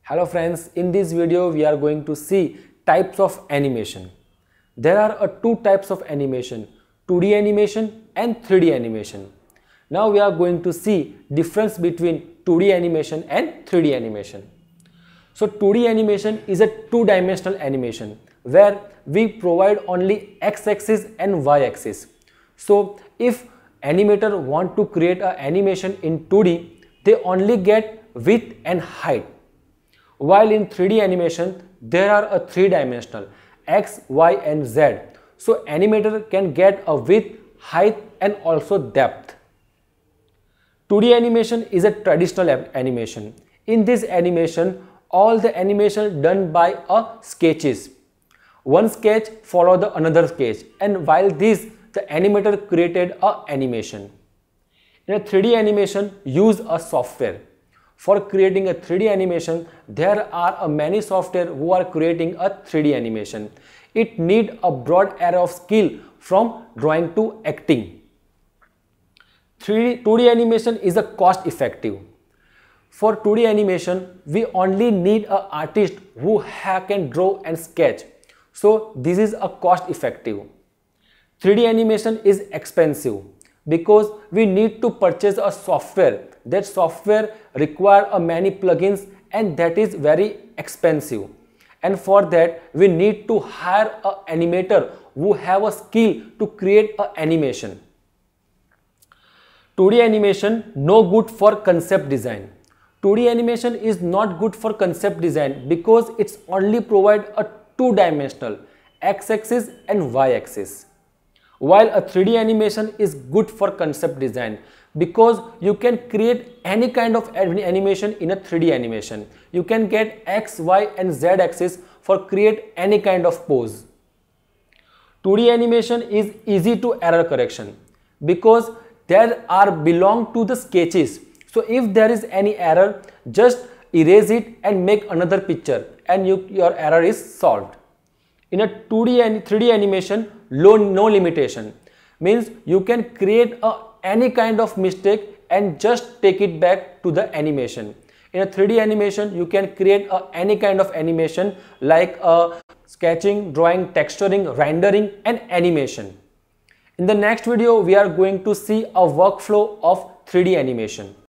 Hello friends, in this video we are going to see types of animation. There are two types of animation, 2D animation and 3D animation. Now we are going to see difference between 2D animation and 3D animation. So 2D animation is a two-dimensional animation where we provide only x-axis and y-axis. So if animator want to create an animation in 2D, they only get width and height. While in 3D animation, there are a three-dimensional X, Y and Z. So animator can get a width, height and also depth. 2D animation is a traditional animation. In this animation, all the animation done by sketches. One sketch follow the another sketch, and while this, the animator created a animation. In a 3D animation, use a software. For creating a 3D animation, there are many software who are creating a 3D animation. It need a broad array of skill from drawing to acting. 2D animation is a cost effective. For 2D animation, we only need an artist who can draw and sketch. So this is a cost effective. 3D animation is expensive because we need to purchase a software. That software require many plugins and that is very expensive. And for that we need to hire an animator who have a skill to create an animation. 2D animation no good for concept design. 2D animation is not good for concept design because it's only provide a two-dimensional x-axis and y-axis. While a 3D animation is good for concept design because you can create any kind of animation in a 3D animation. You can get X, Y and Z axis for create any kind of pose. 2D animation is easy to error correction because there are belong to the sketches. So if there is any error, just erase it and make another picture and your error is solved. In a 2D and 3D animation, no limitation means you can create any kind of mistake and just take it back to the animation. In a 3D animation, you can create any kind of animation like sketching, drawing, texturing, rendering and animation. In the next video, we are going to see a workflow of 3D animation.